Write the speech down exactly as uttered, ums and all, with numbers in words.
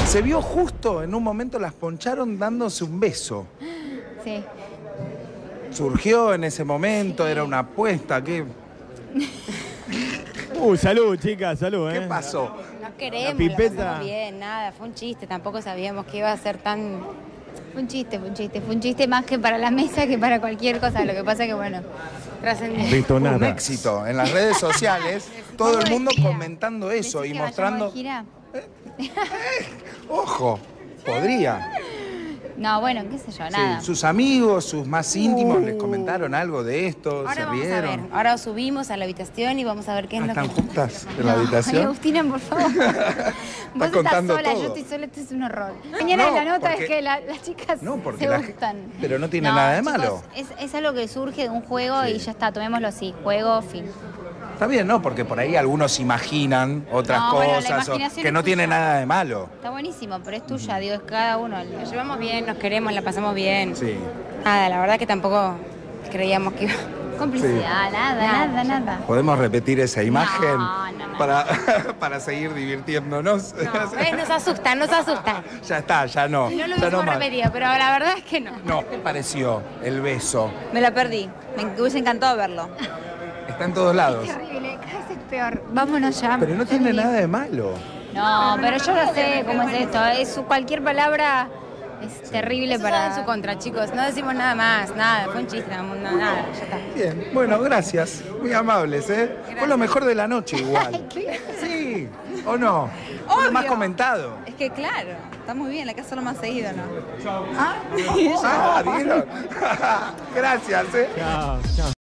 se vio justo en un momento, las poncharon dándose un beso. Sí. Surgió en ese momento, sí. Era una apuesta, ¿qué? Uh, salud, chicas, salud, ¿eh? ¿Qué pasó? No queremos, la pipeta. la pasamos bien, nada, fue un chiste, tampoco sabíamos que iba a ser tan... Fue un chiste, fue un chiste, fue un chiste más que para la mesa que para cualquier cosa. Lo que pasa que, bueno, trascendió. Listo, nada. Un éxito en las redes sociales, todo el mundo comentando eso y mostrando... Gira? Eh, eh, ojo, podría. No, bueno, qué sé yo, nada. Sí, sus amigos, sus más íntimos, Uh. les comentaron algo de esto, Ahora se vamos rieron. a ver, ahora subimos a la habitación y vamos a ver qué es Ah, lo ¿están que... juntas en la No, habitación? Ay, Agustina, por favor. Vos estás contando sola, todo. yo estoy sola, esto es un horror. Mañana No, la nota porque- es que la- las chicas No, porque se la gustan. gen- pero no tiene No, nada de chicos, malo. Es, es algo que surge de un juego Sí. y ya está, tomémoslo así, juego, fin. Está bien, ¿no? Porque por ahí algunos imaginan otras No, bueno, la cosas o- imaginación que es no tuya. tiene nada de malo. Está buenísimo, pero es tuya, digo, es cada uno. Nos llevamos bien, nos queremos, la pasamos bien. Sí. Nada, la verdad que tampoco creíamos que iba... Complicidad, nada, Nada, nada, nada. ¿Podemos repetir esa imagen No, no, no. Para, para seguir divirtiéndonos? No, ¿ves? Nos asustan, nos asustan. Ya está, ya no. No lo ya hubiésemos más. repetido, pero la verdad es que no. No, ¿qué pareció el beso? Me la perdí. Me hubiese encantado verlo. Está en todos lados. Terrible, cada vez es peor. Vámonos ya. Pero no tiene nada de malo. No, pero yo no sé cómo es esto. Es cualquier palabra es terrible Eso para. está en su contra, chicos. No decimos nada más, nada. Fue un chiste, nada, nada, nada, ya está. Bien, bueno, gracias. Muy amables, ¿eh? Fue lo mejor de la noche igual. Sí, ¿o no? Fue lo más Obvio. comentado. Es que claro, está muy bien, la casa lo más seguido, ¿no? Ah, ¿vieron? Gracias, ¿eh? Chao, chao.